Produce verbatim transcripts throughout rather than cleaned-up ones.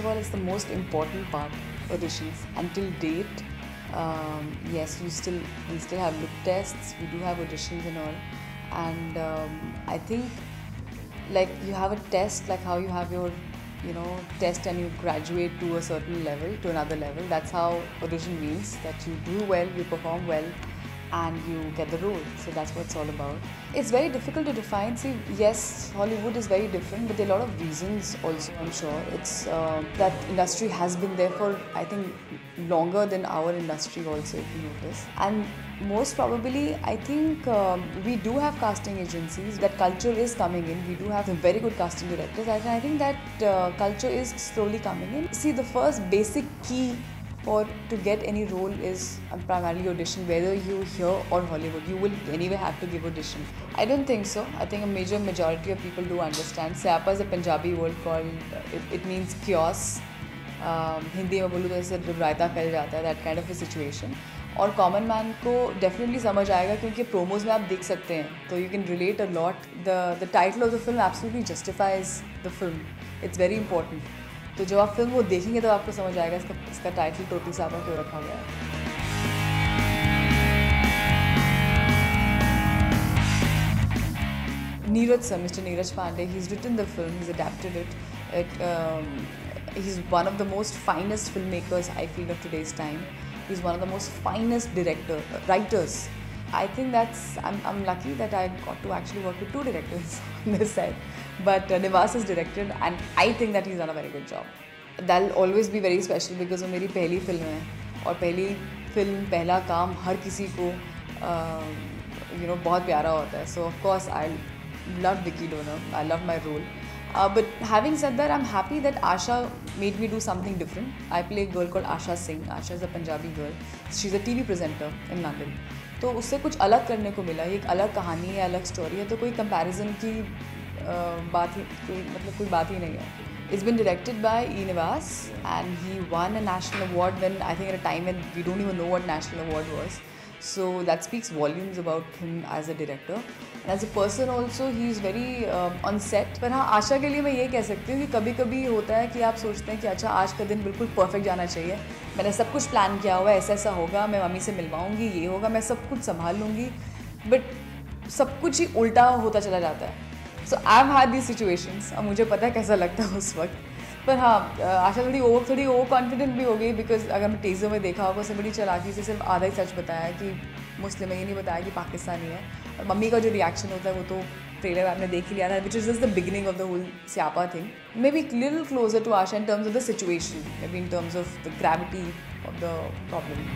of all, it's the most important part, auditions. Until date, um, yes, you still we still have look tests, we do have auditions and all. And um, I think like you have a test, like how you have your you know test and you graduate to a certain level, to another level. That's how audition means, that you do well, you perform well, and you get the role. So that's what it's all about. It's very difficult to define. See, yes, Hollywood is very different, but there are a lot of reasons also, I'm sure. It's uh, that industry has been there for, I think, longer than our industry also, if you notice. And most probably, I think um, we do have casting agencies. That culture is coming in. We do have some very good casting directors. And I think that uh, culture is slowly coming in. See, the first basic key for to get any role is primarily audition. Whether you here or Hollywood, you will anyway have to give audition. I don't think so. I think a major majority of people do understand. Syapa is a Punjabi word called, it, it means chaos. Um, Hindi में बोलूँ तो ऐसे रायता फैल जाता है, that kind of a situation. और common man को definitely समझ आएगा क्योंकि प्रोमोज में आप देख सकते हैं, तो you can relate a lot. The the title of the film absolutely justifies the film. It's very important. तो जब आप फिल्म वो देखेंगे तो आपको समझ आएगा इसका इसका टाइटल टोटली साहब क्यों रखा गया है. Neeraj sir, Mister Neeraj Pandey, he's written the film, he's adapted it. It um, he's one of the most finest filmmakers, I feel, of today's time. He's one of the most finest director uh, writers. I think that's I'm I'm lucky that I got to actually work with two directors on this side. But uh, Nivas has directed, and I think that he's done a very good job. That'll always be very special because वो मेरी पहली film है और पहली film पहला काम हर किसी को you know बहुत प्यारा होता है. So of course I love Vicky Donor. I love my role. Uh, but having said that, I'm happy that Asha made me do something different. I play a girl called Asha Singh. Asha is a Punjabi girl. She's a T V presenter in London. तो उससे कुछ अलग करने को मिला. ये एक अलग कहानी है, अलग स्टोरी है, तो कोई कंपैरिजन की uh, बात ही कोई मतलब कोई बात ही नहीं है. It's been directed by E. Nivas and he won a national award when I think at a time when we don't even know what national award was. So that speaks volumes about him as a director. And as a person also, he is very um, on set. पर हाँ, आशा के लिए मैं ये कह सकती हूँ कि कभी कभी होता है कि आप सोचते हैं कि अच्छा आज का दिन बिल्कुल परफेक्ट जाना चाहिए. मैंने सब कुछ प्लान किया हुआ है, ऐसा ऐसा होगा, मैं मम्मी से मिलवाऊँगी, ये होगा, मैं सब कुछ संभाल लूँगी. बट सब कुछ ही उल्टा होता चला जाता है. So I have had these situations. अब मुझे पता है कैसा लगता है उस वक्त. पर हाँ, आशा थोड़ी ओवर थोड़ी ओवर कॉन्फिडेंट भी हो गई बिकॉज अगर मैं टीजर में देखा होगा उसने बड़ी चालाकी से सिर्फ आधा ही सच बताया कि मुस्लिम है, ये नहीं बताया कि पाकिस्तानी है. और मम्मी का जो रिएक्शन होता है वो तो ट्रेलर आपने देख ही लिया था, which is just the beginning of the whole स्यापा thing. Maybe little closer to Asha in terms of the situation, maybe in terms of the gravity of the problem.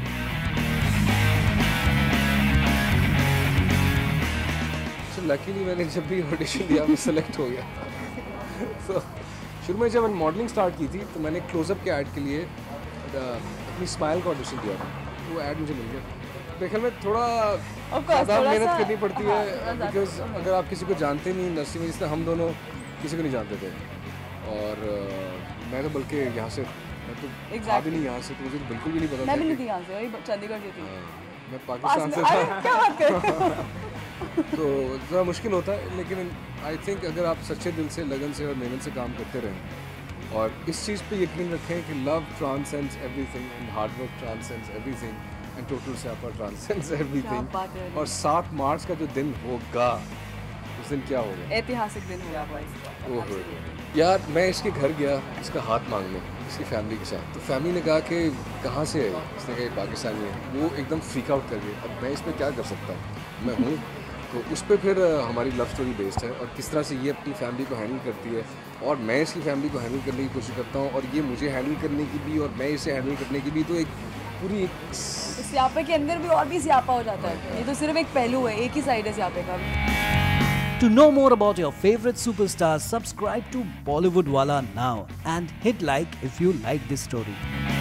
Luckily मैंने जब भी audition दिया मैं select हो गया. so, शुरू में जब मैंने मॉडलिंग स्टार्ट की थी तो मैंने क्लोजअप के ऐड के लिए अपनी स्माइल का ऑडिशन दिया था. वो ऐड मुझे मिल गया. मेरे में थोड़ा ज़्यादा मेहनत करनी पड़ती है बिकॉज अगर आप किसी को जानते नहीं इंडस्ट्री में, जिससे हम दोनों किसी को नहीं जानते थे. और uh, मैं तो बल्कि यहाँ से मैं तो exactly. भी नहीं यहाँ से, तो मुझे बिल्कुल भी नहीं पता. मैं भी नहीं थी यहाँ से, चंडीगढ़ से थी. मैं पाकिस्तान से था. क्या बात कर तो ज़रा मुश्किल होता है, लेकिन आई थिंक अगर आप सच्चे दिल से, लगन से और मेहनत से काम करते रहें और इस चीज़ पे यकीन रखें कि love transcends everything and hard work transcends everything and total स्यापा ट्रांसेंड्स एवरीथिंग. और सात मार्च का जो दिन होगा उस दिन क्या होगा? ऐतिहासिक दिन होगा. ओहो यार, मैं इसके घर गया इसका हाथ मांगने, इसकी फैमिली के साथ. तो फैमिली ने कहा कि कहाँ से है? इसने कहा पाकिस्तानी है. वो एकदम फ्रीक आउट कर गए. अब मैं इसमें क्या कर सकता हूँ? मैं हूँ. तो उस पर फिर हमारी लव स्टोरी बेस्ड है और किस तरह से ये अपनी फैमिली को हैंडल करती है और मैं इसकी फैमिली को हैंडल करने की कोशिश करता हूँ और ये मुझे हैंडल करने की भी और मैं इसे हैंडल करने की भी. तो एक पूरी एक स्यापे के अंदर भी और भी स्यापा हो जाता है. ये तो सिर्फ एक पहलू है, एक ही साइड है स्यापे का. To know more about your favorite superstars, subscribe to Bollywood Wala now and hit like if you like this story.